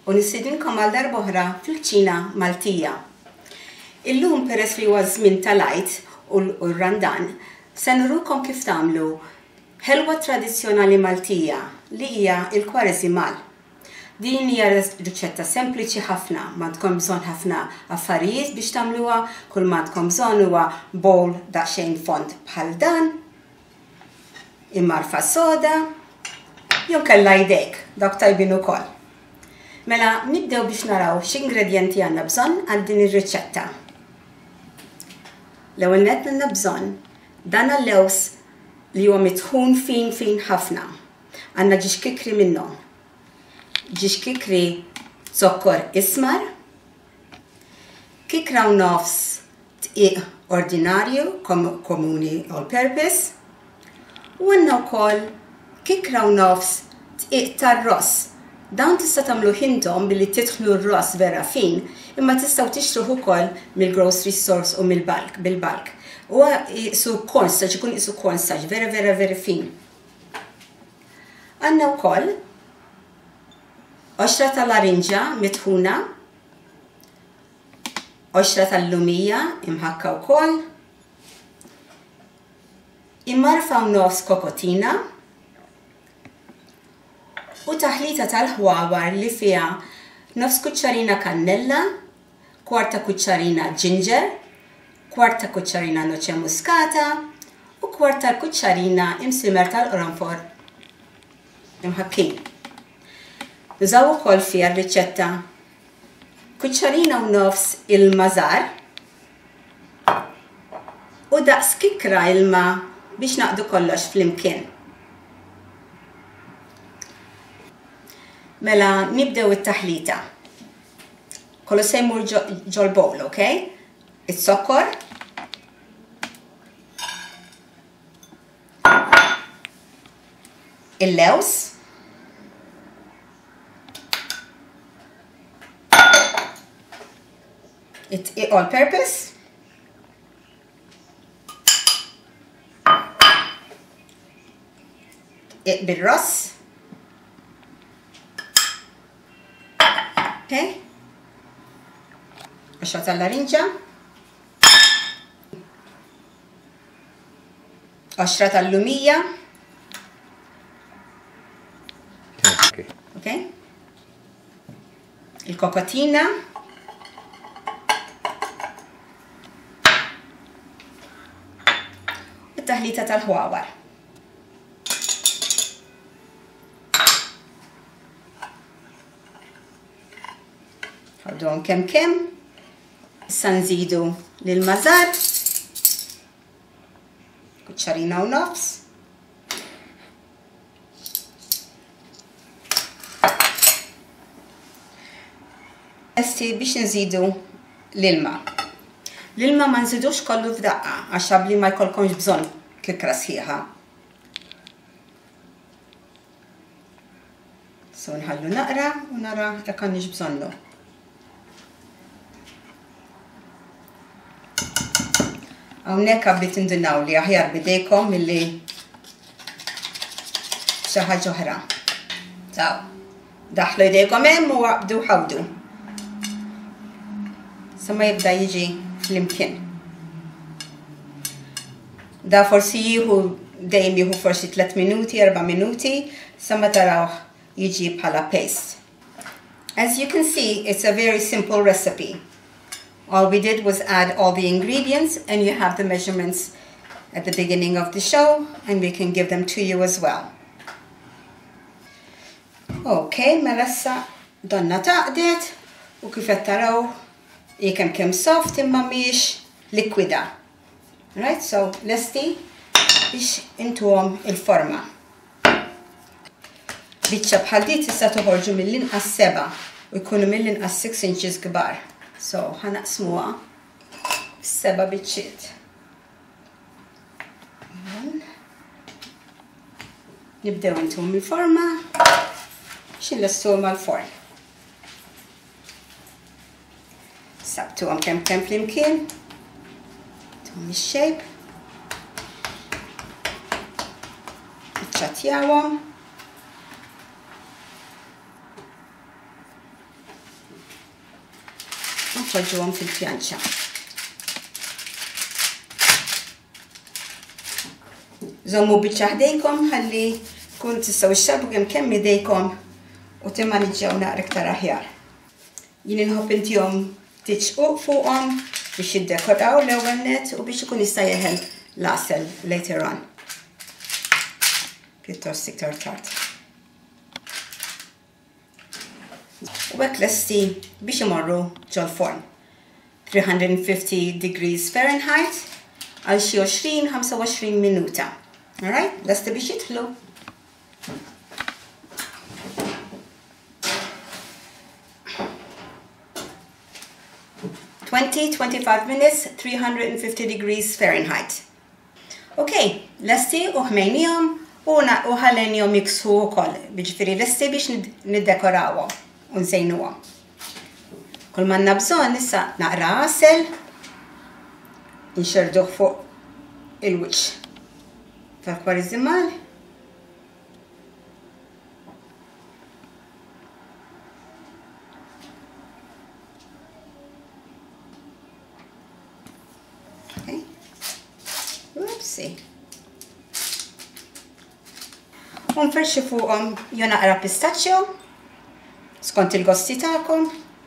u nistidinkom għal darba oħra fil-Kuċina Maltija. Illum peress li huwa żmien tal-Għid u r-Randan, se nurukom kif tagħmlu ħelwa tradizzjonali Maltija li hija il-Kwaresimal. Din hija riċetta sempliċi ħafna, ma tkun bżonn ħafna affarijiet biex tagħmluha, kull ma tkun bżonn huwa bowl daqsxejn fond bħal dan, immarfa soda, jew kellha jdejk, dak tajbin ukoll. Mela nibdew biex naraw x'ingredjenti għandna bżonn għal din ir-riċetta. L-ewwel nett għandna bżonn dan l-lews li huwa mitħun fin ħafna. Għandna ġiex kikri minnhom. Ġiex kikri zokkor ismar, kikra u nofs tqiq ordinarju komuni all purpose, u għandna wkoll kikra u nofs tqiq tar-ross. Dawn tista' tagħmlu intom billi tidħlu r-ross vera fin, imma tistgħu tixtruh ukoll mill-grocery stores u bil-bulk. Huwa qisu cornstarch, ikun qisu cornstarch, vera fin. Għandna wkoll 10 tal-arinġa mitħuna, 10 tal-lumija imħakka wkoll, immarfa u nofs kokotina, u taħlita tal-ħwawar li fiha nofs kuċċarina kannella, kwarta kuċċarina ginger, kwarta kuċċarina noċe muskata u kwarta kuċċarina imsimer tal-qoranfor imħakkin. Nużaw ukoll fiha r-riċetta kuċċarina u nofs il-mażar u daqs kikra ilma biex naqdu kollox flimkien. Mela nibdew it-taħlita. Kollu se jmur ġol bowl, okay? Is-sokkor, il-lews, all purpose, bil-ross, okay? 10 tal-arinġa, 10 tal-lumija, okay? Il-kokotina, u t-taħlita tal-ħwawar. Ħadduhom kemm, issa nżidu lill-mażar, kuċċarina u nofs. Esti biex nżidu l-ilma. L-ilma ma nżidux kollu f'daqqa, għax qabli ma jkollkomx bżonn kikra sħiħa. So nħallu naqra u nara jekk għandniex bżonnu. Hawnhekk għabli tindunaw li aħjar bidejkom milli xi ħaġa oħra. Daħlu jdejkom hemm u għabdu ħawdu. Sa ma jibda jiġi flimkien. Da forsi dejjem jieħu forsi 3 minuti, 4 minuti, sa ma tarawh jiġi bħala paste. As you can see, it's a very simple recipe. All we did was add all the ingredients, and you have the measurements at the beginning of the show, and we can give them to you as well. Okay, mela issa donna taqdet u kif qed taraw kemm soft imma mhix likwida. Right, so lesti biex intuhom il-forma. Biċċa bħal di tista' toħorġu mill-inqas 7 u jkunu mill-inqas 6 inches kbar. So ħanaqsmuha f'7 biċċiet. Nibdew intuhom il-forma biex nlestuhom għall-forn. Sabtuhom kemm flimkien. Tuhom ix-shape. Iċċattjawhom. npoġġuhom fil-pjanċa. Żommu biċċa ħdejkom ħalli tkunu tistgħu ixxarbu kemm idejkom u timmaniġġjaw naqra iktar aħjar. Jien inħobb intihom tiċqu fuqhom biex jiddekoraw l-ewwel nett u biex ikun jista' jeħel l-għasel later on. Pjuttost iktar tard. U hekk lesti biex imorru ġol-forn. 350 degrees Fahrenheit għal xi 20-25 minuta. All right, lesti biex jidħlu. 20-25 minutes, 350 degrees Fahrenheit. Okay, lesti u ħmejnijom u ħallenjom jiksħu wkoll, biġifieri lesti biex niddekorawhom u nsejnuhom. Kull ma għandna bżonn issa naqra għasel nxerduh fuq il-wiċċ tal-kwarżimal. U nferxu fuqhom jew naqra pistachio skont il-gosti tagħkom.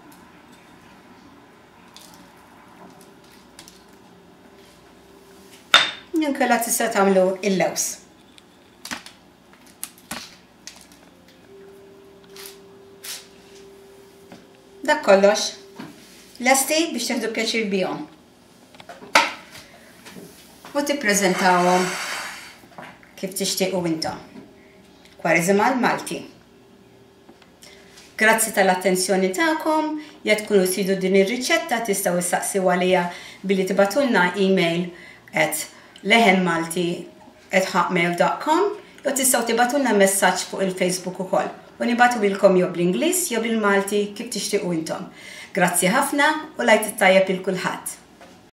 Inkella tista' tagħmlu il-lews. Dak kollox. Lesti biex tieħdu pjaċir bihom. U tippreżentawhom kif tixtiequ intom. Kwarżimal Malti. Grazzi tal-attenzjoni tagħkom, jekk tkunu tridu din ir-riċetta tistgħu issaqsiw għaliha billi tibatulna email @lehenmalti@hotmail.com jew tistgħu tibatulna messaġġ fuq il-Facebook ukoll u nibatu bilkom jew bl-Ingliż jew bil-Malti kif tixtiequ intom. Grazzi ħafna u lajt it-tajjeb il kulħadd.